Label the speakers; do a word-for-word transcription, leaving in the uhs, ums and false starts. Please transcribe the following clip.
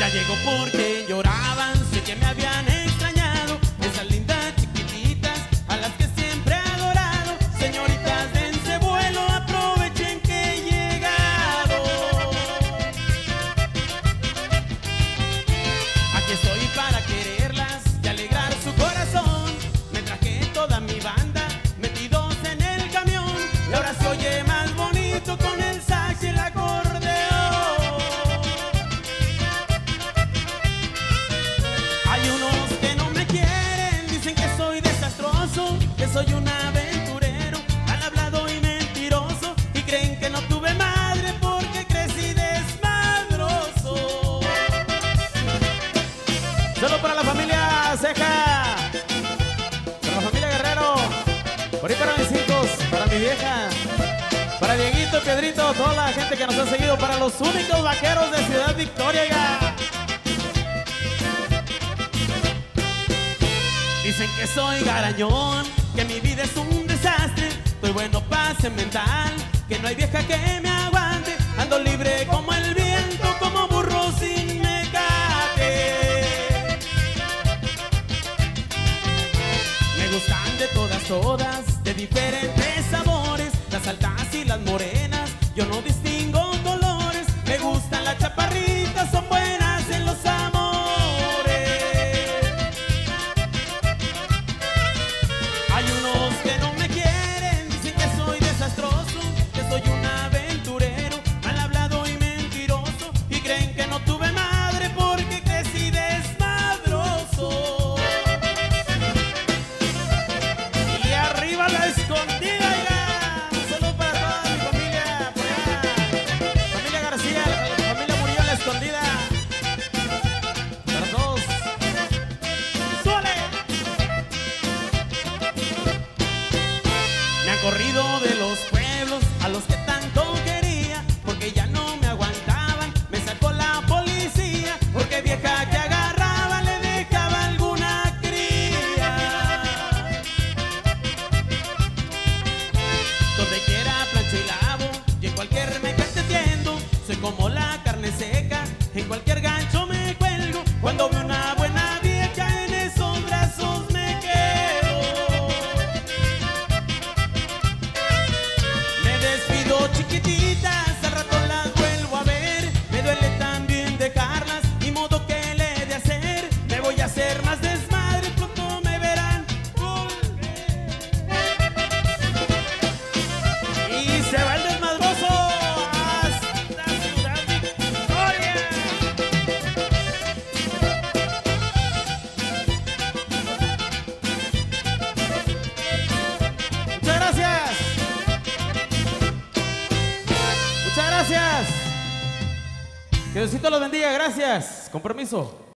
Speaker 1: Ya llegó porque lloraban, sé que me habían extrañado. Esas lindas chiquititas a las que siempre he adorado. Señoritas, dense vuelo, aprovechen que he llegado. Aquí estoy para quererlas y alegrar su corazón. Me traje toda mi banda metidos en el camión. Y ahora se oye más bonito con el sax y el acordeón. Hay unos que no me quieren, dicen que soy desastroso, que soy un aventurero, mal hablado y mentiroso, y creen que no tuve madre porque crecí desmadroso. Solo para la familia Ceja, para la familia Guerrero, por ahí para mis hijos, para mi vieja, para Dieguito, Pedrito, toda la gente que nos ha seguido, para los únicos vaqueros de Ciudad Victoria. Oiga. Dicen que soy garañón, que mi vida es un desastre. Estoy bueno pa' mental, que no hay vieja que me aguante. Ando libre como el viento, como burro sin mecate. Me gustan de todas, todas, de diferentes sabores, las altas y las morenas, yo no distingo colores. Me gustan las chaparritas, son buenas en los amores. Hay unos que no me quieren, dicen que soy desastroso, que soy un aventurero, mal hablado y mentiroso, y creen que no tuve madre porque crecí desmadroso. Y arriba la escondida, oiga, un saludo para toda mi familia por allá, familia García, la familia murió en la escondida, para todos. ¡Suele! Me han corrido de los pueblos a los que tanto quería, porque ya no me aguantaban, me sacó la policía, porque vieja que agarraba le dejaba alguna cría. Donde quiera plancho y lavo, y en cualquier me cacheteando, soy como la carne seca, en cualquier gancho me cuelgo, cuando veo una buena vieja en esos brazos me quedo. Me despido chiquititas, al rato las vuelvo a ver, me duele también dejarlas, ni modo que le he de hacer, me voy a hacer más desmadre, pronto me verán volver. Y se va el desmadroso hasta Ciudad Victoria. Muchas gracias. Muchas gracias. Que Diosito los bendiga. Gracias. Con permiso.